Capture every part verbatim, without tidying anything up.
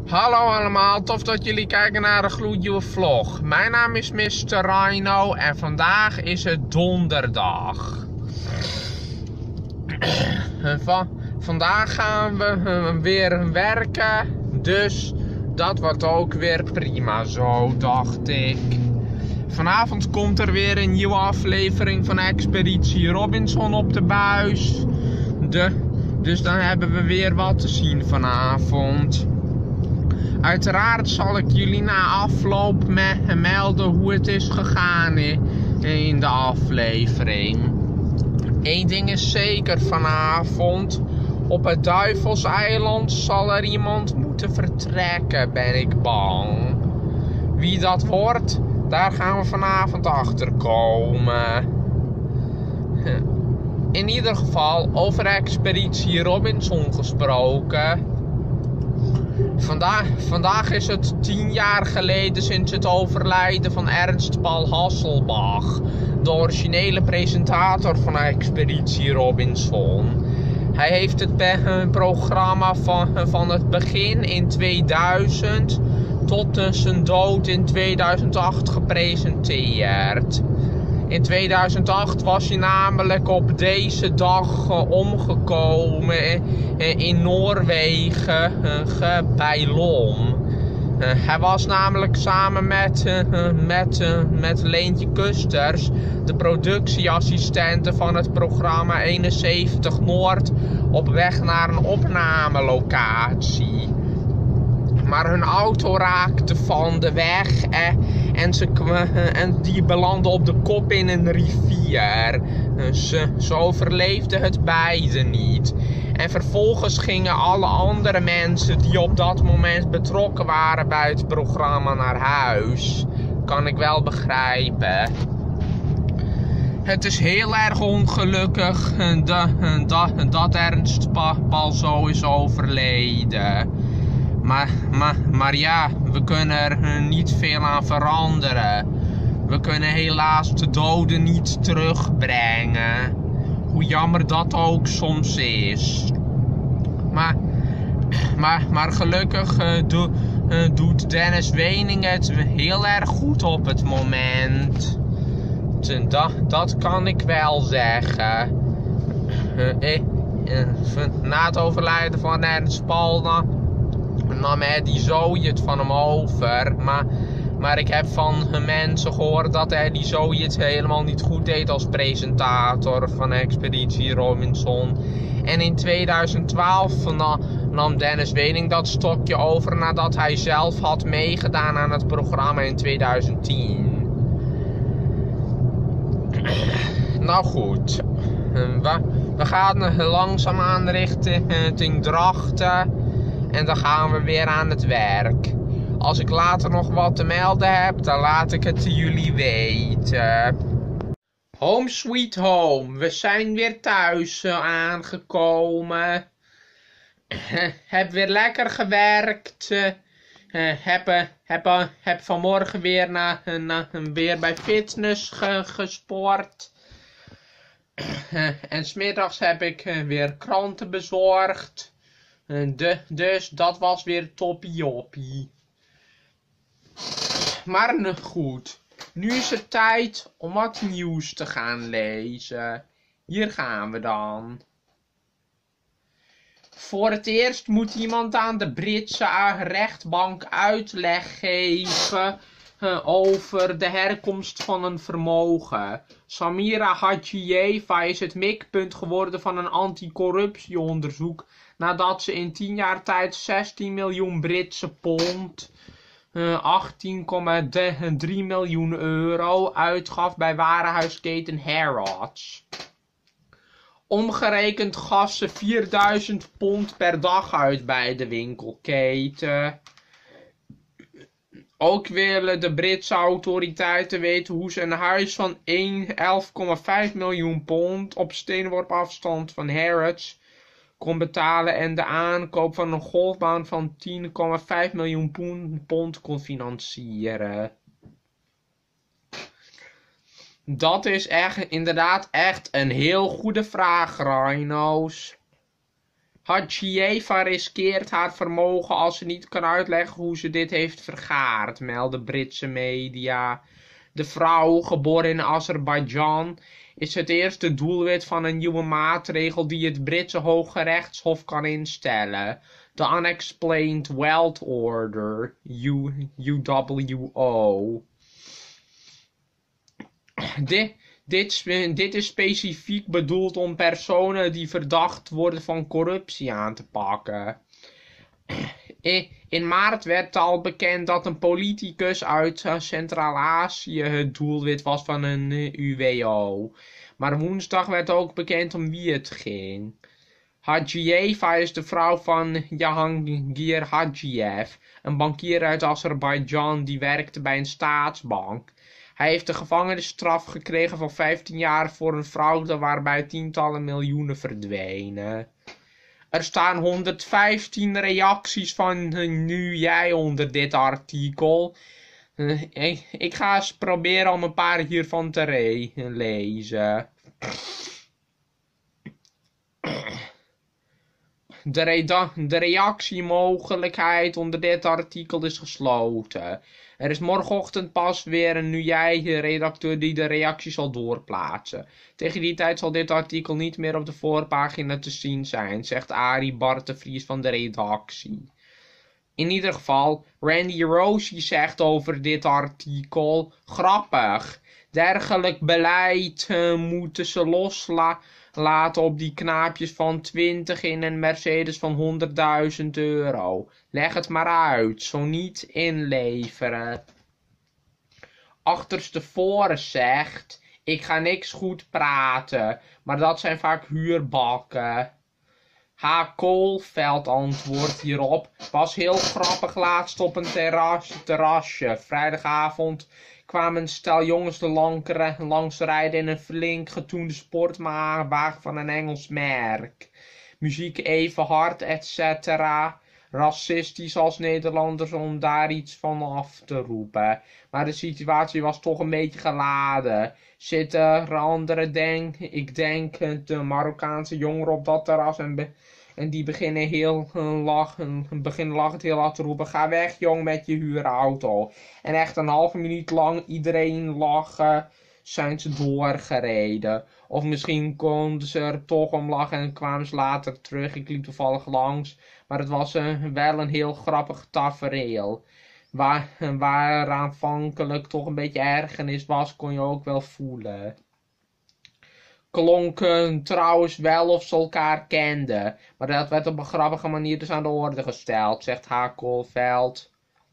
Hallo allemaal, tof dat jullie kijken naar een gloednieuwe vlog. Mijn naam is mister Rhino en vandaag is het donderdag. Van, vandaag gaan we weer werken, dus dat wordt ook weer prima zo, dacht ik. Vanavond komt er weer een nieuwe aflevering van Expeditie Robinson op de buis. De, dus dan hebben we weer wat te zien vanavond. Uiteraard zal ik jullie na afloop me melden hoe het is gegaan in de aflevering. Eén ding is zeker vanavond. Op het Duivelseiland zal er iemand moeten vertrekken, ben ik bang. Wie dat wordt, daar gaan we vanavond achter komen. In ieder geval, over Expeditie Robinson gesproken. Vandaag, vandaag is het tien jaar geleden sinds het overlijden van Ernst Paul Hasselbach, de originele presentator van Expeditie Robinson. Hij heeft het programma van, van het begin in tweeduizend tot zijn dood in tweeduizend acht gepresenteerd. In tweeduizend acht was hij namelijk op deze dag uh, omgekomen uh, in Noorwegen uh, bij Lom. Uh, hij was namelijk samen met, uh, met, uh, met Leentje Kusters, de productieassistente van het programma eenenzeventig Noord, op weg naar een opnamelocatie. Maar hun auto raakte van de weg eh, en, ze, eh, en die belandde op de kop in een rivier. Eh, ze, ze overleefden het beide niet. En vervolgens gingen alle andere mensen die op dat moment betrokken waren bij het programma naar huis. Kan ik wel begrijpen. Het is heel erg ongelukkig eh, dat, dat, dat Ernst Paul zo is overleden. Maar, maar, maar ja, we kunnen er niet veel aan veranderen. We kunnen helaas de doden niet terugbrengen. Hoe jammer dat ook soms is. Maar, maar, maar gelukkig uh, do, uh, doet Dennis Wening het heel erg goed op het moment. Dat, dat kan ik wel zeggen. Uh, eh, uh, na het overlijden van Ernst Paul nam Eddie Zoe het van hem over, maar, maar ik heb van mensen gehoord dat Eddie Zoe het helemaal niet goed deed als presentator van Expeditie Robinson. En in tweeduizend twaalf nam Dennis Wening dat stokje over nadat hij zelf had meegedaan aan het programma in tweeduizend tien. Nou goed, we, we gaan langzaamaan richting Drachten. En dan gaan we weer aan het werk. Als ik later nog wat te melden heb, dan laat ik het jullie weten. Home sweet home. We zijn weer thuis uh, aangekomen. Heb weer lekker gewerkt. Uh, heb, uh, heb, uh, heb vanmorgen weer, na, na, weer bij fitness ge, gesport. Uh, en 's middags heb ik uh, weer kranten bezorgd. De, dus dat was weer toppie-joppie. Maar nu goed. Nu is het tijd om wat nieuws te gaan lezen. Hier gaan we dan. Voor het eerst moet iemand aan de Britse rechtbank uitleg geven uh, over de herkomst van een vermogen. Samira Hadjieva is het mikpunt geworden van een anticorruptieonderzoek nadat ze in tien jaar tijd zestien miljoen Britse pond, uh, achttien komma drie miljoen euro uitgaf bij warenhuisketen Harrods. Omgerekend gaf ze vierduizend pond per dag uit bij de winkelketen. Ook willen de Britse autoriteiten weten hoe ze een huis van elf komma vijf miljoen pond op steenworp afstand van Harrods kon betalen en de aankoop van een golfbaan van tien komma vijf miljoen pond kon financieren. Dat is echt, inderdaad echt een heel goede vraag, Rhino's. Hadjieva riskeert haar vermogen als ze niet kan uitleggen hoe ze dit heeft vergaard, melden Britse media. De vrouw, geboren in Azerbeidzjan, is het eerste doelwit van een nieuwe maatregel die het Britse Hooggerechtshof kan instellen. De Unexplained Wealth Order, U W O. Dit, dit, dit is specifiek bedoeld om personen die verdacht worden van corruptie aan te pakken. In maart werd al bekend dat een politicus uit Centraal-Azië het doelwit was van een U W O. Maar woensdag werd ook bekend om wie het ging. Hadjieva is de vrouw van Jahangir Hadjiev, een bankier uit Azerbeidzjan die werkte bij een staatsbank. Hij heeft een gevangenisstraf gekregen van vijftien jaar voor een fraude waarbij tientallen miljoenen verdwenen. Er staan honderdvijftien reacties van nu jij onder dit artikel. Uh, ik, ik ga eens proberen om een paar hiervan te re lezen. De, reda de reactiemogelijkheid onder dit artikel is gesloten. Er is morgenochtend pas weer een nu jij redacteur die de reactie zal doorplaatsen. Tegen die tijd zal dit artikel niet meer op de voorpagina te zien zijn, zegt Arie Bartevries van de redactie. In ieder geval, Randy Rosie zegt over dit artikel, grappig. Dergelijk beleid uh, moeten ze loslaten op die knaapjes van twintig in een Mercedes van honderdduizend euro. Leg het maar uit, zo niet inleveren. Achterstevoren zegt, ik ga niks goed praten, maar dat zijn vaak huurbakken. H. Koolveld antwoordt hierop, was heel grappig laatst op een terras, terrasje. Vrijdagavond kwamen een stel jongens er langs rijden in een flink getoende sportwagen van een Engels merk. Muziek even hard, et cetera. Racistisch als Nederlanders om daar iets van af te roepen. Maar de situatie was toch een beetje geladen. Zitten er anderen, denk, ik denk de Marokkaanse jongeren op dat terras en, be, en die beginnen heel uh, lachen, beginnen lachend heel hard te roepen, ga weg jong met je huurauto. En echt een halve minuut lang iedereen lachen, zijn ze doorgereden. Of misschien konden ze er toch om lachen en kwamen ze later terug. Ik liep toevallig langs, maar het was uh, wel een heel grappig tafereel. Waar, waar aanvankelijk toch een beetje ergernis was, kon je ook wel voelen. Klonken trouwens wel of ze elkaar kenden, maar dat werd op een grappige manier dus aan de orde gesteld, zegt H. Koolveld.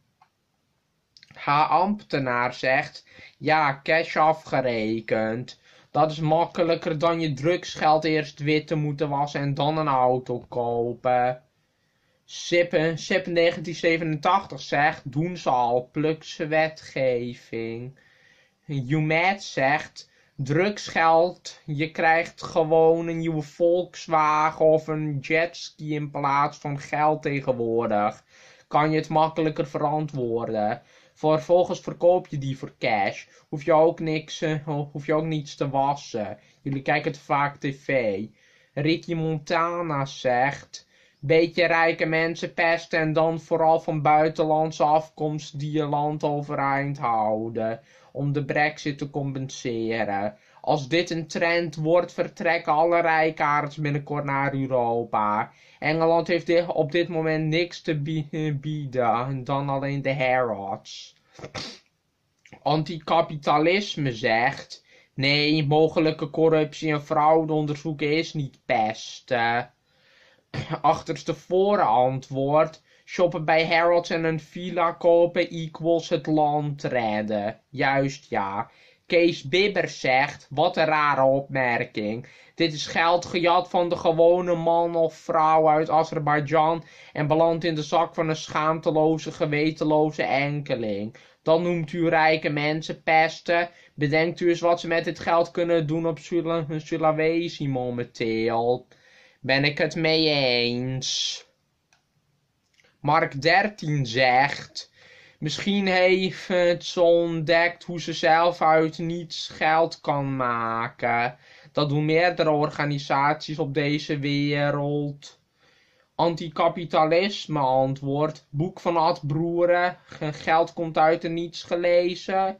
H. Ambtenaar zegt, ja, cash afgerekend. Dat is makkelijker dan je drugsgeld eerst wit te moeten wassen en dan een auto kopen. Sippen, Sippen negentien zevenentachtig zegt, doen ze al, plukse wetgeving. Jumet zegt, drugsgeld, je krijgt gewoon een nieuwe Volkswagen of een jetski in plaats van geld tegenwoordig. Kan je het makkelijker verantwoorden. Vervolgens verkoop je die voor cash. Hoef je ook, niks, uh, hoef je ook niets te wassen. Jullie kijken te vaak tv. Ricky Montana zegt, beetje rijke mensen pesten en dan vooral van buitenlandse afkomst die je land overeind houden. Om de brexit te compenseren. Als dit een trend wordt, vertrekken alle rijkaards binnenkort naar Europa. Engeland heeft dit, op dit moment niks te bieden, dan alleen de Harrods. Anticapitalisme zegt, nee, mogelijke corruptie en fraude onderzoeken is niet pesten. Achterstevoren antwoord, shoppen bij Harrods en een villa kopen equals het land redden. Juist ja. Kees Bibber zegt, wat een rare opmerking. Dit is geld gejat van de gewone man of vrouw uit Azerbeidzjan en belandt in de zak van een schaamteloze, gewetenloze enkeling. Dan noemt u rijke mensen pesten. Bedenkt u eens wat ze met dit geld kunnen doen op Sula Sulawesi momenteel. Ben ik het mee eens. Mark dertien zegt, misschien heeft ze ontdekt hoe ze zelf uit niets geld kan maken. Dat doen meerdere organisaties op deze wereld. Anticapitalisme antwoord. Boek van Ad Broeren. Geld komt uit de niets gelezen.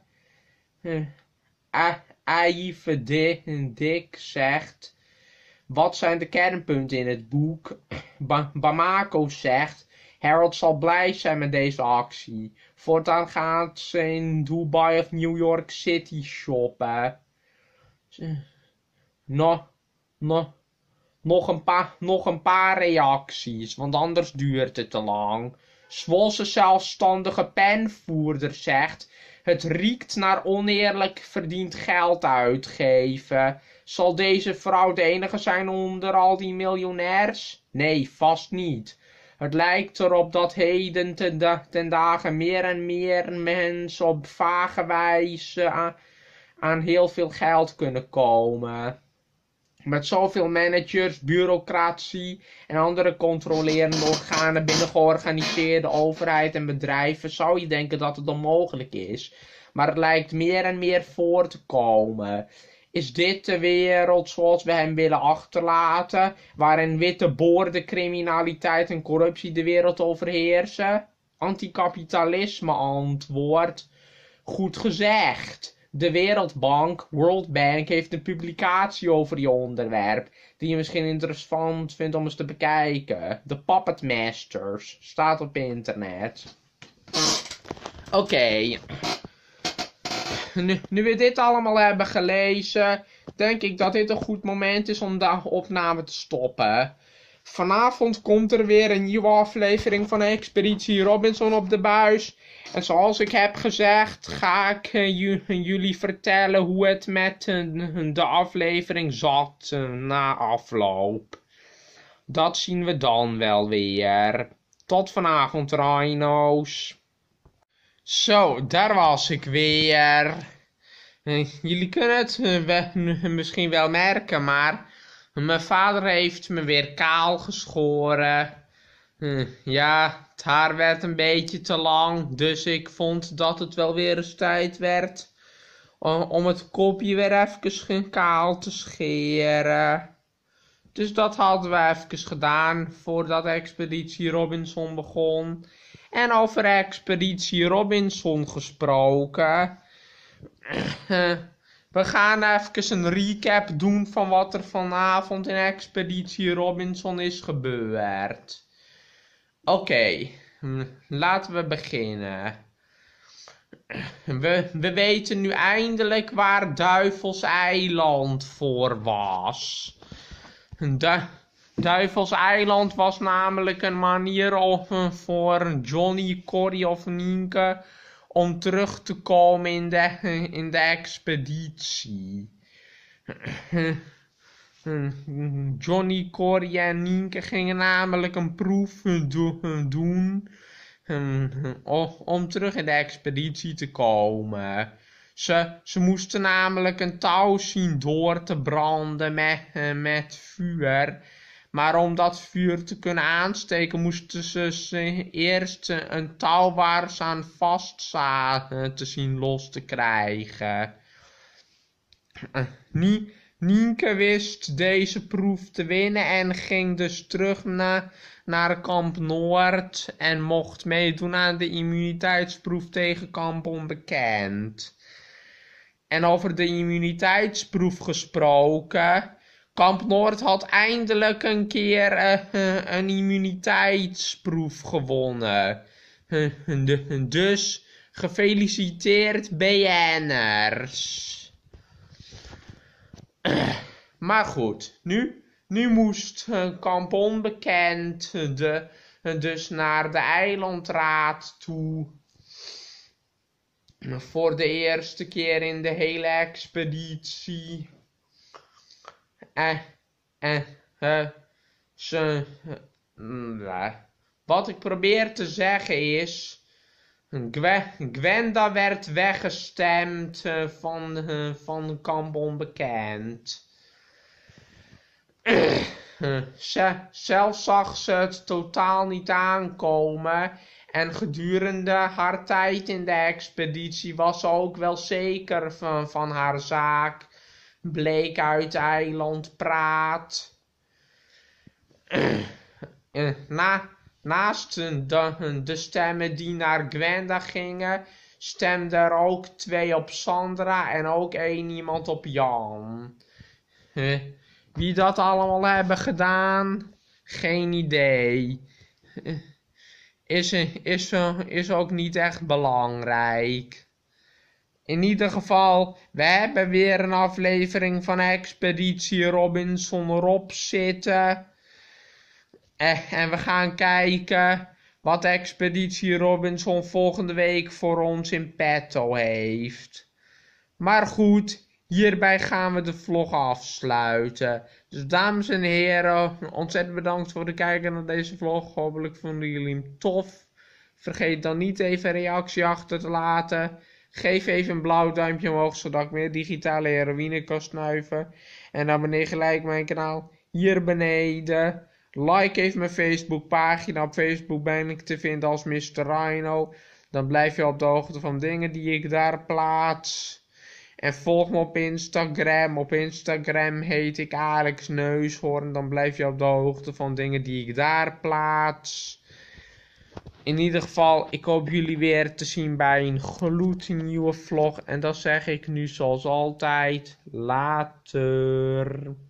A I V D zegt. Wat zijn de kernpunten in het boek? Ba Bamako zegt. Harold zal blij zijn met deze actie. Voortaan gaat ze in Dubai of New York City shoppen. Nog, nog, nog, een paar, nog een paar reacties, want anders duurt het te lang. Zwolse zelfstandige penvoerder zegt. Het riekt naar oneerlijk verdiend geld uitgeven. Zal deze vrouw de enige zijn onder al die miljonairs? Nee, vast niet. Het lijkt erop dat heden ten, da ten dagen meer en meer mensen op vage wijze aan, aan heel veel geld kunnen komen. Met zoveel managers, bureaucratie en andere controlerende organen binnen georganiseerde overheid en bedrijven zou je denken dat het onmogelijk is. Maar het lijkt meer en meer voor te komen. Is dit de wereld zoals we hem willen achterlaten, waarin witte boordencriminaliteit en corruptie de wereld overheersen? Anticapitalisme antwoord. Goed gezegd. De Wereldbank, World Bank, heeft een publicatie over je onderwerp, die je misschien interessant vindt om eens te bekijken. The Puppet Masters, staat op internet. Oké. Okay. Nu, nu we dit allemaal hebben gelezen, denk ik dat dit een goed moment is om de opname te stoppen. Vanavond komt er weer een nieuwe aflevering van Expeditie Robinson op de buis. En zoals ik heb gezegd, ga ik uh, jullie vertellen hoe het met uh, de aflevering zat uh, na afloop. Dat zien we dan wel weer. Tot vanavond, Rhino's. Zo, daar was ik weer. Uh, jullie kunnen het uh, we, uh, misschien wel merken, maar mijn vader heeft me weer kaal geschoren. Uh, ja, het haar werd een beetje te lang, dus ik vond dat het wel weer eens tijd werd uh, om het kopje weer even kaal te scheren. Dus dat hadden we even gedaan voordat Expeditie Robinson begon. En over Expeditie Robinson gesproken. Uh, we gaan even een recap doen van wat er vanavond in Expeditie Robinson is gebeurd. Oké, okay, laten we beginnen. We, we weten nu eindelijk waar Duivels Eiland voor was. Du Duivels Eiland was namelijk een manier om, voor Johnny, Corrie of Nienke om terug te komen in de, in de expeditie. Johnny, Corrie en Nienke gingen namelijk een proef do doen om terug in de expeditie te komen. Ze, ze moesten namelijk een touw zien door te branden met, met vuur. Maar om dat vuur te kunnen aansteken moesten ze, ze eerst een touw waar ze aan vast zaten te zien los te krijgen. Nie, Nienke wist deze proef te winnen en ging dus terug na, naar Kamp Noord en mocht meedoen aan de immuniteitsproef tegen Kamp Onbekend. En over de immuniteitsproef gesproken, Kamp Noord had eindelijk een keer uh, een immuniteitsproef gewonnen. Uh, dus gefeliciteerd B N'ers. Uh, maar goed, nu, nu moest uh, Kamp Onbekend de, uh, dus naar de eilandraad toe. Voor de eerste keer in de hele expeditie. Eh, eh, eh, ze, eh, wat ik probeer te zeggen is, Gwen, Gwenda werd weggestemd uh, van, uh, van Kamp Onbekend. Uh, ze, zelf zag ze het totaal niet aankomen. En gedurende haar tijd in de expeditie was ze ook wel zeker van, van haar zaak. Bleek uit Eilandpraat. uh, na, naast de, de stemmen die naar Gwenda gingen, stemden er ook twee op Sandra en ook één iemand op Jan. Uh, wie dat allemaal hebben gedaan, geen idee. Uh, is, is, is ook niet echt belangrijk. In ieder geval, we hebben weer een aflevering van Expeditie Robinson erop zitten. Eh, en we gaan kijken wat Expeditie Robinson volgende week voor ons in petto heeft. Maar goed, hierbij gaan we de vlog afsluiten. Dus dames en heren, ontzettend bedankt voor het kijken naar deze vlog. Hopelijk vonden jullie hem tof. Vergeet dan niet even een reactie achter te laten. Geef even een blauw duimpje omhoog, zodat ik meer digitale heroïne kan snuiven. En abonneer gelijk mijn kanaal hier beneden. Like even mijn Facebookpagina. Op Facebook ben ik te vinden als mister Rhino. Dan blijf je op de hoogte van dingen die ik daar plaats. En volg me op Instagram. Op Instagram heet ik Alex Neushoorn. Dan blijf je op de hoogte van dingen die ik daar plaats. In ieder geval, ik hoop jullie weer te zien bij een gloednieuwe vlog. En dat zeg ik nu zoals altijd. Later.